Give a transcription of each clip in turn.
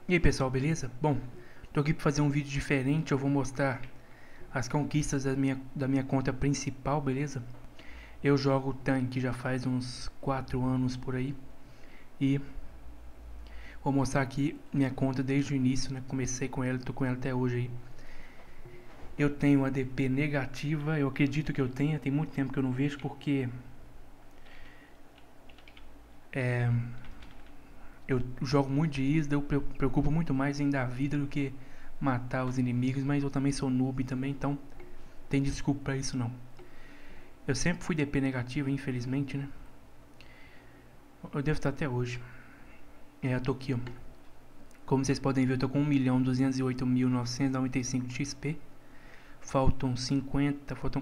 E aí pessoal, beleza? Bom, tô aqui para fazer um vídeo diferente. Eu vou mostrar as conquistas da minha conta principal, beleza? Eu jogo tanque já faz uns 4 anos por aí. E vou mostrar aqui minha conta desde o início, né? Comecei com ela, tô com ela até hoje aí. Eu tenho ADP negativa, eu acredito que eu tenha. Tem muito tempo que eu não vejo porque eu jogo muito de Isda. Eu preocupo muito mais em dar vida do que matar os inimigos. Mas eu também sou noob também, então tem desculpa pra isso não. Eu sempre fui DP negativo, infelizmente, né? Eu devo estar até hoje. Eu tô aqui, ó. Como vocês podem ver, eu tô com 1.208.995 de XP. Faltam 50, faltam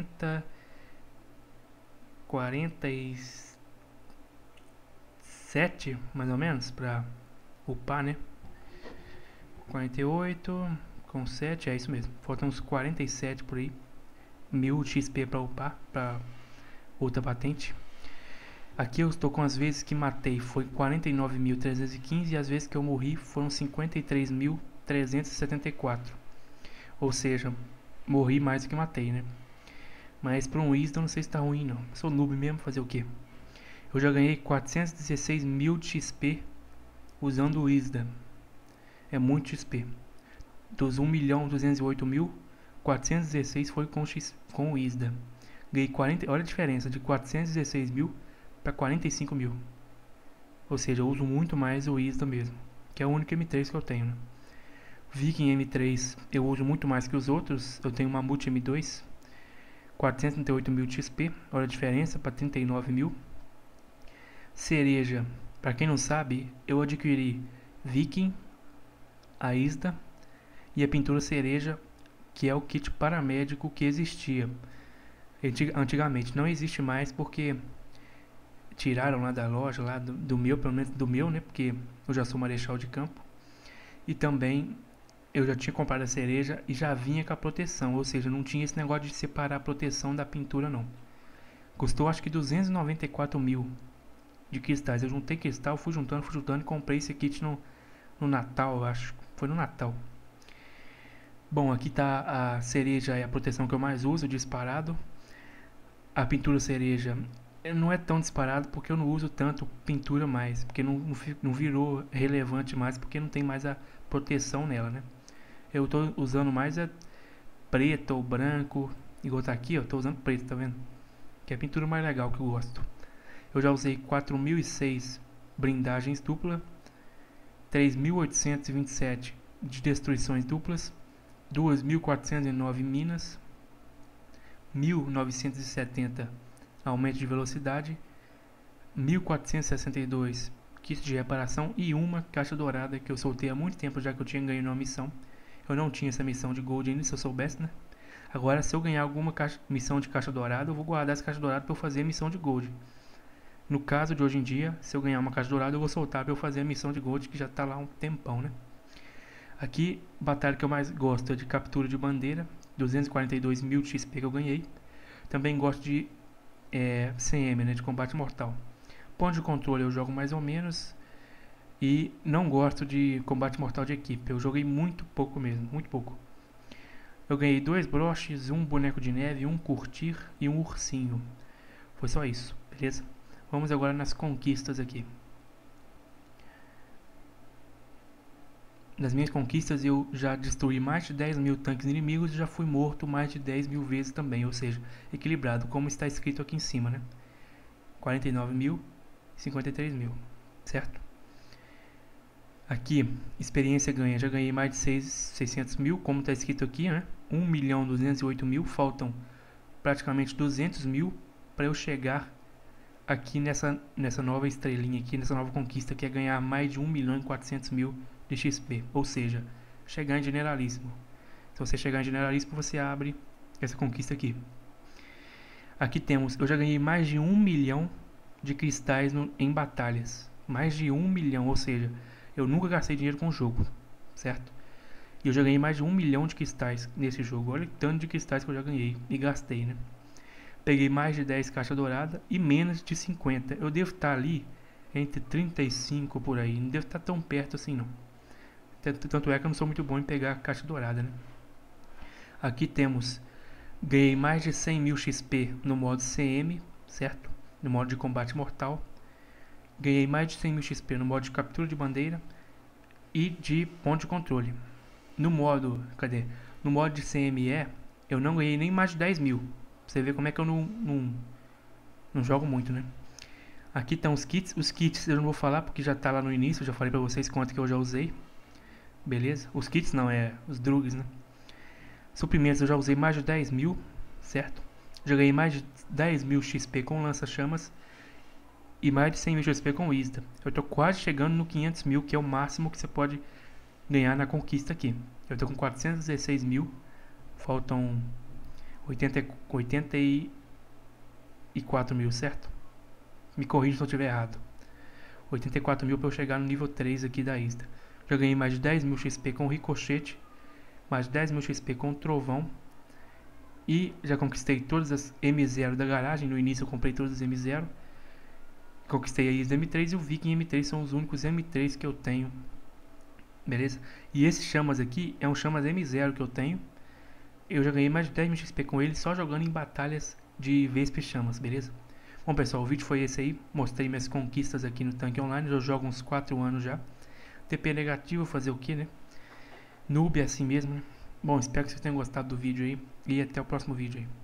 47, mais ou menos, pra upar, né? 48 com 7, é isso mesmo. Faltam uns 47 por aí. 1000 XP pra upar, pra outra patente. Aqui eu estou com as vezes que matei foi 49.315 e as vezes que eu morri foram 53.374. Ou seja, morri mais do que matei, né? Mas para um Wisdom não sei se tá ruim não. Sou noob mesmo, fazer o que? Eu já ganhei 416.000 de XP usando o Wisdom. É muito XP. Dos 1.208.000, 416 foi com o Wisdom. Ganhei 40, olha a diferença de 416 mil para 45 mil. Ou seja, eu uso muito mais o Wisdom mesmo, que é o único M3 que eu tenho, né? Viking M3 eu uso muito mais que os outros. Eu tenho Mamute M2, 438 mil de XP, olha a diferença para 39 mil. Cereja, para quem não sabe, eu adquiri Viking, a Isda e a pintura cereja, que é o kit paramédico que existia antigamente. Não existe mais porque tiraram lá da loja, lá do meu, pelo menos do meu, né? Porque eu já sou marechal de campo. E também eu já tinha comprado a cereja e já vinha com a proteção, ou seja, não tinha esse negócio de separar a proteção da pintura não. Custou acho que 294 mil de cristais. Eu juntei cristal, fui juntando e comprei esse kit no Natal, eu acho. Foi no Natal. Bom, aqui tá a cereja, é a proteção que eu mais uso, disparado. A pintura cereja não é tão disparado porque eu não uso tanto pintura mais, porque não virou relevante mais, porque não tem mais a proteção nela, né? Eu tô usando mais preto ou branco, igual tá aqui, ó, tô usando preto, tá vendo? Que é a pintura mais legal que eu gosto. Eu já usei 4.006 blindagens dupla, 3.827 de destruições duplas, 2.409 minas, 1.970 aumento de velocidade, 1.462 kits de reparação e uma caixa dourada que eu soltei há muito tempo, já que eu tinha ganho numa missão. Eu não tinha essa missão de gold ainda, se eu soubesse, né? Agora, se eu ganhar alguma missão de caixa dourada, eu vou guardar essa caixa dourada para eu fazer a missão de gold. No caso de hoje em dia, se eu ganhar uma caixa dourada, eu vou soltar para eu fazer a missão de gold, que já tá lá há um tempão, né? Aqui, a batalha que eu mais gosto é de captura de bandeira, 242 mil de XP que eu ganhei. Também gosto de CM, né, de combate mortal. Ponto de controle eu jogo mais ou menos. E não gosto de combate mortal de equipe. Eu joguei muito pouco mesmo, muito pouco. Eu ganhei 2 broches, um boneco de neve, um curtir e um ursinho. Foi só isso, beleza? Vamos agora nas conquistas aqui. Nas minhas conquistas eu já destruí mais de 10 mil tanques inimigos e já fui morto mais de 10 mil vezes também. Ou seja, equilibrado, como está escrito aqui em cima, né? 49 mil, 53 mil, certo? Aqui, experiência ganha, já ganhei mais de 600 mil, como está escrito aqui, né? 1.208.000, faltam praticamente 200 mil para eu chegar aqui nessa nova estrelinha aqui, nessa nova conquista, que é ganhar mais de 1.400.000 de XP, ou seja, chegar em generalíssimo. Se você chegar em generalíssimo, você abre essa conquista aqui. Aqui temos, eu já ganhei mais de 1 milhão de cristais em batalhas, mais de 1 milhão, ou seja, eu nunca gastei dinheiro com o jogo, certo? E eu já ganhei mais de 1 milhão de cristais nesse jogo. Olha o tanto de cristais que eu já ganhei e gastei, né? Peguei mais de 10 caixas douradas e menos de 50. Eu devo estar ali entre 35 por aí. Não devo estar tão perto assim, não. Tanto é que eu não sou muito bom em pegar caixa dourada, né? Aqui temos, ganhei mais de 100.000 XP no modo CM, certo? No modo de combate mortal. Ganhei mais de 100.000 XP no modo de captura de bandeira e de ponto de controle. No modo, No modo de CME, eu não ganhei nem mais de 10.000. Você vê como é que eu não jogo muito, né? Aqui estão os kits. Os kits eu não vou falar porque já tá lá no início. Eu já falei pra vocês quanto que eu já usei. Beleza? Os kits não, os drugs, né? Suprimentos eu já usei mais de 10.000, certo? Já ganhei mais de 10.000 XP com lança-chamas e mais de 100.000 XP com ISDA. Eu tô quase chegando no 500.000, que é o máximo que você pode ganhar na conquista aqui. Eu tô com 416.000, faltam 84.000, certo? Me corrija se eu estiver errado. 84.000 para eu chegar no nível 3 aqui da ISDA. Já ganhei mais de 10.000 XP com ricochete, mais de 10.000 XP com trovão. E já conquistei todas as M0 da garagem. No início eu comprei todas as M0. Conquistei a ISDA M3 e o Viking M3 são os únicos M3 que eu tenho. Beleza? E esse chamas aqui é um chamas M0 que eu tenho. Eu já ganhei mais de 10.000 XP com ele só jogando em batalhas de Vespe chamas, beleza? Bom pessoal, o vídeo foi esse aí. Mostrei minhas conquistas aqui no tanque online. Eu jogo uns 4 anos já. TP negativo, fazer o que, né? Noob é assim mesmo, né? Bom, espero que vocês tenham gostado do vídeo aí. E até o próximo vídeo aí.